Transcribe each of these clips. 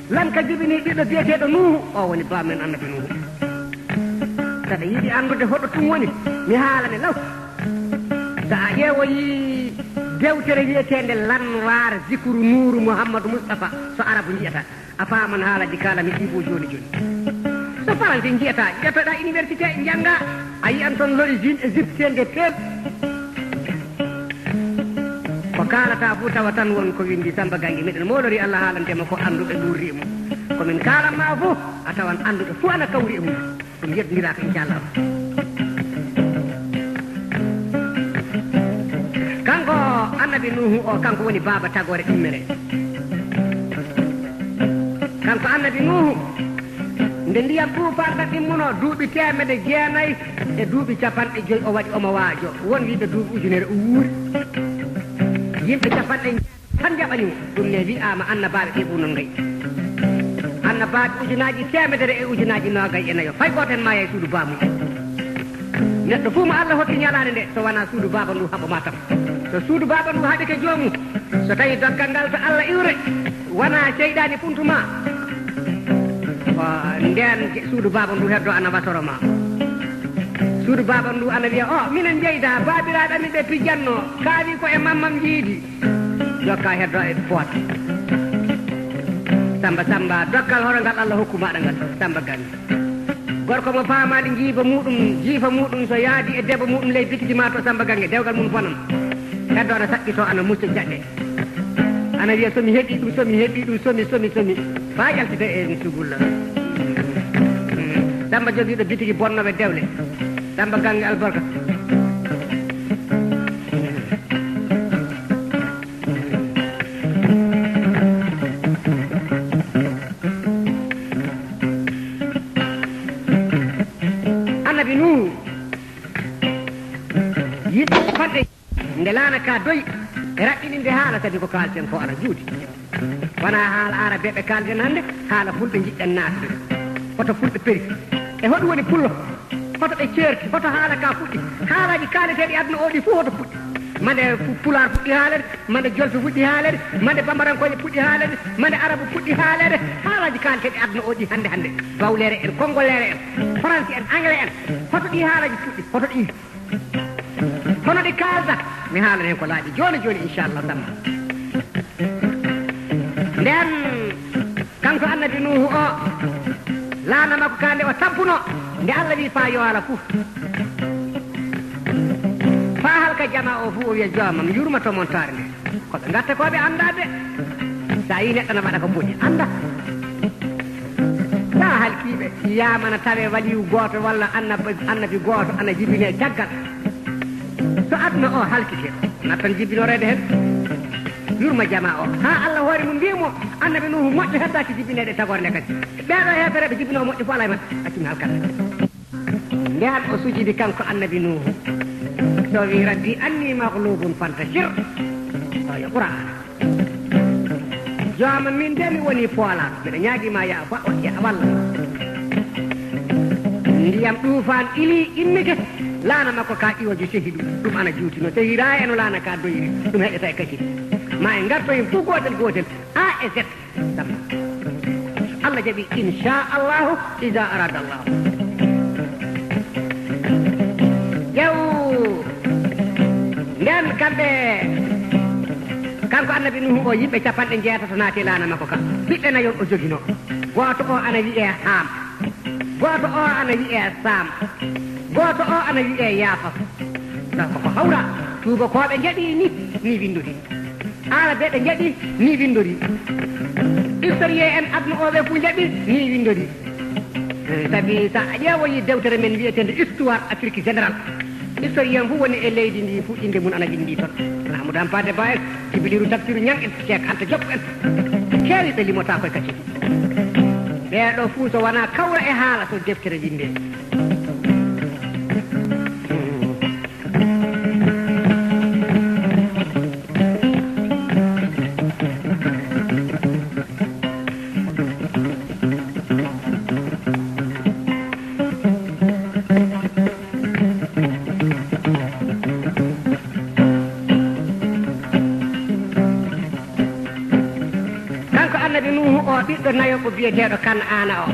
lan ka jibini ɗiɗo biyeteɗo Nuhu o woni bamen annabi Nuhu saɗa yiɗi andude hoɗo ɗum woni mi haalane law sa a ƴeewoyi dewtere wiyetende lanwar zikru nuru Mouhamadou Moustapha so arabu jiyata a faman haalaji kalami ɗibo joni joni so français jiyata ƴettoɗa université jangga a yiyan toon l'origine égyptienne peuple ko kalata fuu tawa tan won ko windi Samba Gangi miɗen molori Allah haalantema ko anduɓe ɗurrimo komin kalanma fof a tawan anduɓe fof ana kawri e mum ɗum yetdiraka inchallah kanko annabi Nuhu o kanko woni baba tagore immere kanko annabi Nuhu nde ndiyam tuufanɗa ɗimmuno duuɓi 900 e duuɓi 50 o waɗi omo waajo won wiɓe duuɓi ujunere o wuuri yimɓe 50 tan jaɓanimo ɗum ne wi'ama annabaɓe ɓe ɓuunon ngayi annabaɓe ujunaji 100 e ujunaji 29 fay goten ma yey suudu bamum neɗɗo fuu mo Allah hotti ñalade nde so wona suudu baba ndu haɓoma tam so suudu baba ndu haɓike joomum so tawi doggal ngal to Allah iwre wona seyɗani funtuma nden suudu baba ndu heddo ana watoroma suudu baba ndu ana wiya o minen jeyda babiraɗe amin ɓe pijjanno kaawi ko e mammam jiidi jokka heddo e poot samba dokkal hono ngal Allah hokkumaɗa ngal Samba Gangi gorko mo faamaɗi jiifa muɗum so yaadi e debbo muɗum ley bitiji ma to Samba Gangi dewgal mum bonan heddo ana saqqito ana mucca jaɗɗe ana wiya somi heeɓi ɗum somi fa jaltita e sugulla Samba jogiiɗo bitigi bonnoɓe dewle Samba Gangi albarka annabi Nuhu yiɗɗo fadde nde laana ka doyi e raɓɓininde haala kadi ko kalten ko ana juuti wona haala arabe ɓe kalden hannde haala fulɓe jiɗɗen naatude hoto fulɓe peri e hoɗum woni pullo hoto ɓe ceerti hoto haala ka fuɗɗi haalaji kaaleteɗi aduna oɗi fof hoto fuɗɗi mande pular fuɗɗi haalede mande jolfe fuɗɗi haalede mande bambarankoje fuɗɗi haalede mande arabu fuɗɗi haalede haalaji kaaleteɗi aduna oɗi hande bawlere en kongollere en français en anglais en hoto ɗi haalaji fuɗɗi hoto ɗi hono ɗi kalda mi haalan hen ko laaɗi joni inchallah Samba nden kanko annabi Nuhu o laana makko ka nde o tampuno nde Allah wi fa yo ala foof fa halka jama o fuu o wiya joomam yurmato montare nde koɓe gatta koɓe andade sa yi neɗɗo no waɗa ko boɗi anda sa halkiɓe yamana tawe waliyu goto walla annabi goto ana jibine caggal so aduna o halkite nattan jibinorede hen yurma jama o ha Allah hoore mum mbimo annabi Nuhu moƴƴo heddaki jibinede tagore nde kadi ɓeɗo hefereɓe jibino moƴƴo fo ala e mabɓe accumi halkata nden o sujidi kanko annabi Nuhu so wi rabbi anni maglubun fantashir o yo qur'an jooma min de mi woni poolaɗo mbiɗa ñaaguima ya walla ndiyam ɗufan ili immike laana makko ka iwojo sehi ɗum ana juutino sehira eno laana ka doyiri ɗum heƴata e kaciri ma en gartoyen fof gotel A e Z Samba Allah jaɓi inchallahu ida arada Allah ƴew nden kamɓe kanko annabi Nuhu o yimɓe 9 naati laana makko ka ɓiɓɓe nayon o jogino goto o ana wiye Ham goto o ana wiye Sam goto o ana wiye Yafas ko hawra tubakoɓe jaɗi ni windori arabe ɓe jaɗi ni windori historien en aduna oɓe fuu jaɓi ni windori sabi sa ƴeewoyi dewtere men wiyetende histoire Afrique général historien fuu woni e leydi ndi fuu inde mum ana windi toon Amadou Hampâté Bâ en Djibiliru Tafsir Niang en Cheikh Anta Diop en keewi ɓe limota koye kadi ɓeeɗo fuu so wona kawra e haala so deftere winde ɓiɗɗo ɓiɗɗo nayo ko biyeteɗo kan ana o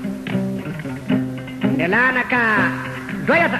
nde laana ka doyata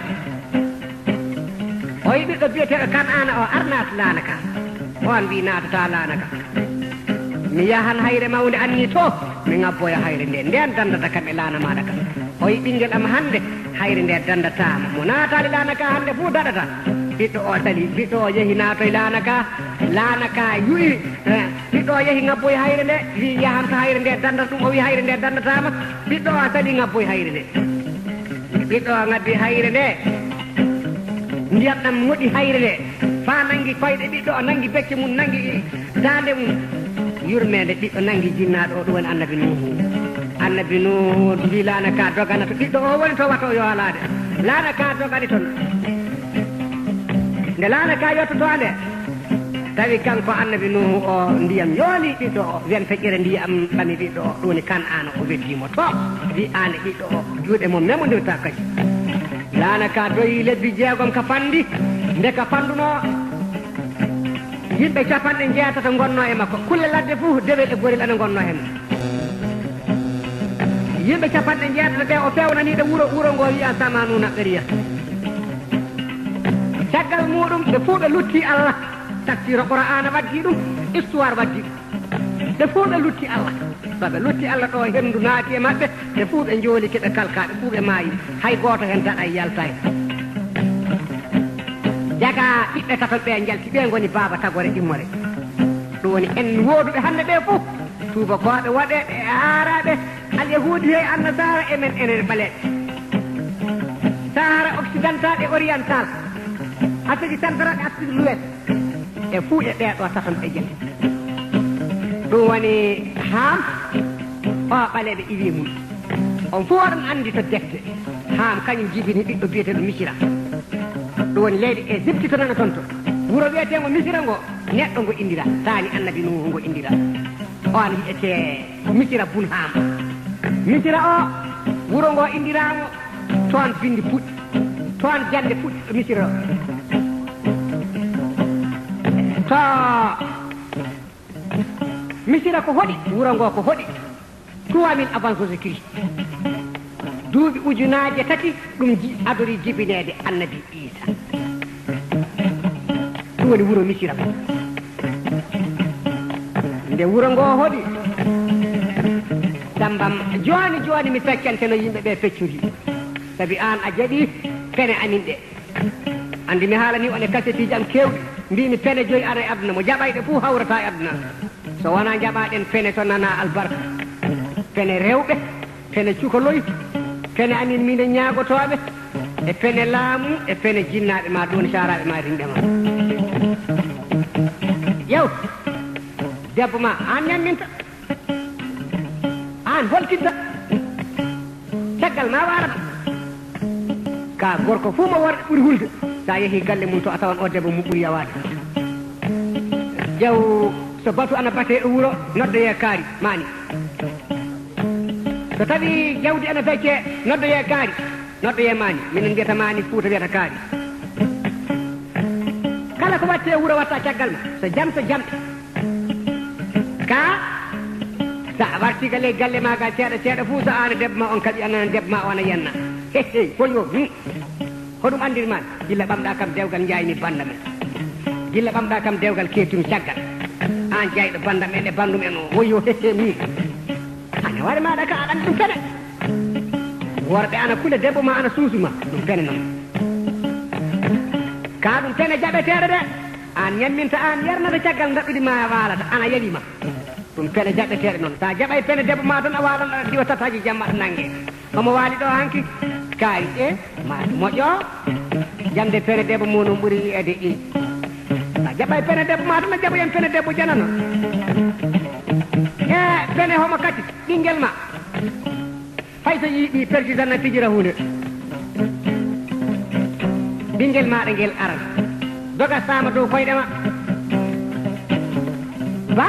o yi ɓiɗɗo biyeteɗo kan ana o arnata laana ka on mbi natata laana ka mi yahan hayre mawde anni to mi ngabboya hayre nde nden dandata kam e laana maɗa ka o yi ɓinguel am hande hayre nde dandatama mo natali laana ka hande fuu daɗata ɓiɗɗo o dali ɓiɗɗo o yeehi natoye laana ka yu'i ɓiɗɗo o yeehi ngabboye hayre nde wi yahanta hayre nde dandata ɗum o wi hayre nde dandatama ɓiɗɗo o sali ngabboye hayre nde ɓiɗɗo o ngabbi hayre nde ndiyam ɗam moɗi hayre nde fa nangi koyɗe ɓiɗɗo o nangi becce mum nangi dande mum yurmede ɓiɗɗo nangi jinnaɗo o ɗum woni annabi nuhu mbi laana ka dogana to ɓiɗɗo o woni to wato yo alade laana ka dogani toon nde laana ka yottoto nde tawi kanko annabi nuhu o ndiyam yooli ɓiɗɗo o wen feƴƴere ndiyam ɓami ɓiɗɗo o ɗum woni kan ana o weddimo to wi ane ɓiɗɗo o juuɗe mum memodirta kadi laana ka doyi lebbi 6 ka pandi nde ka panduno yimɓe 60 gonno e makko kulle ladde fuu dewel e gorel ana gonno hen yimɓe 60 ɓe o fewnaniɗo wuro ngo wiya samanuna ɓeriya caggal muɗum ɓe fuu ɓe lutti Allah tafsir Qur'ana waddi ɗum histoire waddi ɓe fuu ɓe lutti Allah so ɓe lutti Allah ɗo hendu naati e maɓɓe ɓe fuu ɓe jooli keɓe kalkaɓe fuu ɓe maayi hay goto hen daɗa yalta e jaga ɓiɓɓe taton ɓe jalti ɓe goni baba tagore immore ɗum woni en woduɓe hande ɓe fuu tubakoɓe waɗeɓe e araɓe alyahudi he annasara emen enen ɓaleɓe sahara occidental e oriental Afrique central e Afrique l'ouest e fuu e ɓeɗo taton ɓe jalti ɗum woni Ham o ɓaleɓe iwi mum on fuu oɗon andi to defte Ham kañum jibini ɓiɗɗo biyeteɗo Misira ɗum woni leydi Égypte to nana toon to wuro wiyetego Misira ngo neɗɗo ngo indira taani annabi Nuhu ngo indira on wiyete Misira bun Ham Misira o wuro ngo indiramo toon bindi puɗɗi toon jande puɗɗi Misira to Misira ko hoɗi wuro ngo ko hoɗi 3000 avant Jésus-Christ duuɓi ujunaje 3 ɗum adori jibinede annabi Isa ɗum woni wuro Misira ko nde wuro ngo hoɗi dambam joni mi feccante no yimɓe ɓe feccuri sabi an a jaɓi pene amin ɗe andi mi haalani on e kasetiji am kewɗi mbimi pene 5 ara e aduna mo jaɓayɗe fuu hawrata e aduna so wona jaɓaɗen pene to nana albarka pene rewɓe pene cukoloy pene amin mine ñaagotoɓe e pene laamu e pene jinnaɓe ma ɗum saraɓe ma rinɗe ma yew debbo ma an ñamminta an holkinta caggal ma warata ka gorko fuu mo worɓe ɓuuri hulde sa yeehi galle mum to a tawan o debbo mum ɓuuri yawade jew so batu ana bate e wuuro noddoye kaari mani so tawi jawdi ana fecce noddoye kaari noddoye mani minen mbiyata mani Fuuta wiyata kaari kala ko watte e wuuro watta caggal ma so jamɗe ka sa warti galle ma ga seeɗa fuu so an debbo ma on kadi anana debbo ma o ana yenna hey foño hoɗum andirmani gilla ɓamɗa kam dewgal jayni banda men gilla ɓamɗa kam dewgal kettumi caggal an jayɗo banda men e bandum en o woyo mi ana wari maɗa ka aɗa andi ɗum fene worɓe ana kula debbo ma ana suusuma ɗum fene noon ka ɗum fene jaɓeteɗe de an ñamminta an yernata caggal daɓɓiɗima walata ana yalima ɗum pene jaɓeteɗe noon sa jaɓay pene debbo ma tan a waɗon aɗa diwa tataji jamma aɗa nangge omo waali ɗo hanki kaari ma moƴƴo jamde pene debbo muɗum ɓuuri wi'ede i sa jaɓay pene debbo ma tan a jaɓoyen pene debbo janano e pene homo kati ɓinguel ma fay so yiiɗi président na fijira hunde ɓinguel maɗa nguel aran doga sama dow koyɗe ma ba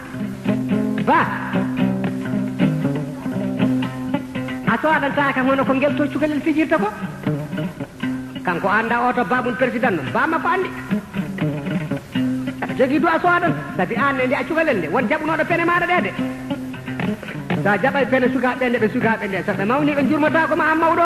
a soɗanta kam hono ko ngel to cukalel fijirta ko kanko anda oto babum président noon bamma ko andi aɗa jogui do a soɗan sabi an nde a cukalel nde won jaɓunoɗo pene maɗa ɗe de sa jaɓay pene sukaɓe nde ɓe sukaɓe nde so ɓe mawni ɓe jurmata ko ma an mawɗo